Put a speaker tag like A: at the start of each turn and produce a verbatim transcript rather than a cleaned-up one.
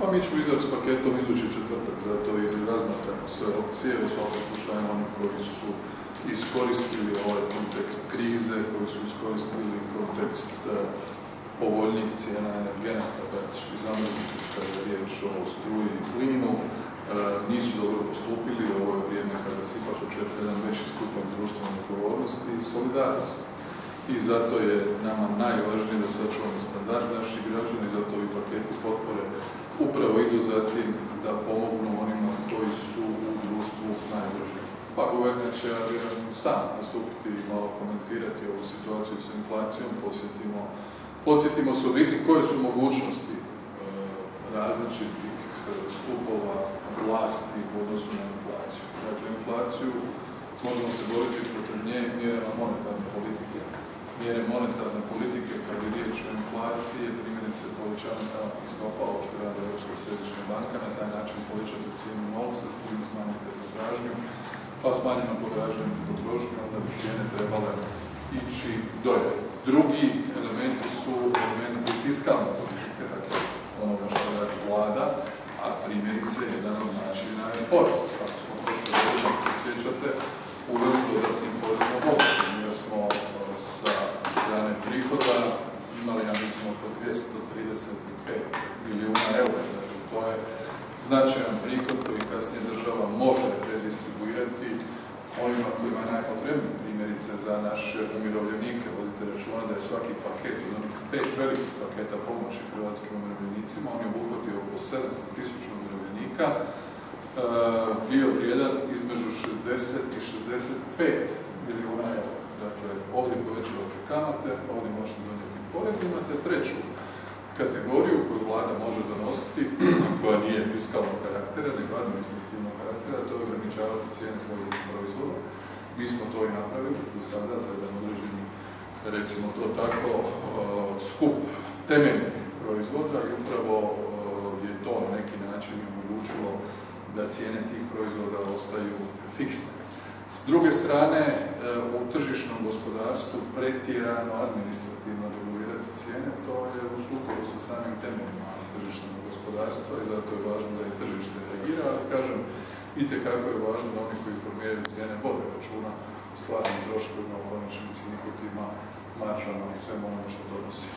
A: mi ćemo izaći s paketom idući četvrtak, zato i razmatramo sve opcije, u svakom slučaju oni koji su iskoristili ovaj kontekst krize, koji su iskoristili kontekst povoljnijih cijena energenata, praktički zamrznutih kada je riječ o struji i plinu, nisu dobro postupili. Ovo je vrijeme kada se ipak očekuje jedan veći stupanj društvene odgovornosti i solidarnosti. I zato je nama najvažnije da sačuvamo standard naših građana i zato ovi paketi potpore upravo idu za tim da pomognu onima koji su u društvu najugroženiji. Pa guverner će sam nastupiti i malo komentirati ovu situaciju s inflacijom, posjetimo, podsjetimo se u biti koje su mogućnosti e, različitih stupova vlasti u odnosu na inflaciju. Dakle, inflaciju možemo se boriti protiv nje mjerama monetarne politike. Mjere monetarne politike kad je riječ o inflaciji je primjerice povećanje kamatnih stopa, ovo što radi Europska središnja banka, na taj način povećate cijenu novca, s tim smanjite potražnju, pa smanjeno potražnju i potrošnju, onda bi cijene trebale ići dolje. Drugi elementi su elementi fiskalne politike, dakle onoga što radi vlada, a primjerice jedan od načina je porez. Kako smo prošle godine, ako se sjećate, uveli dodatnim porezom obogaćenjem, jer smo sa strane prihoda imali, ja mislim, oko dvjesto trideset pet milijuna eura. Dakle, to je značajan prihod koji kasnije država može redistribuirati onima kojima je najpotrebniji, primjerice za naše umirovljenike. Vodite računa da je svaki paket od onih pet velikih paketa pomoći hrvatskim umirovljenicima, on je obuhvatio oko sedamsto tisuća umirovljenika, bio vrijedan između šezdeset i šezdeset pet milijuna eura. Dakle, ovdje povećavate kamate, ovdje možete donijeti porez, imate treću kategoriju koju vlada može donositi, koja nije fiskalnog karaktera, nego administrativnog karaktera, to je ograničavati cijene pojedinih proizvoda. Mi smo to i napravili do sada za jedan određeni, recimo to tako, skup temeljnih proizvoda i upravo je to na neki način omogućilo da cijene tih proizvoda ostaju fiksne. S druge strane, u tržišnom gospodarstvu pretjerano administrativno regulirati cijene, to je u sukobu sa samim temeljima tržišnog gospodarstva i zato je važno da i tržište reagira, ali kažem, itekako je važno da oni koji formiraju cijene vode računa o stvarnim troškovima, u konačnici njihovima maržama i svemu onome što donosi.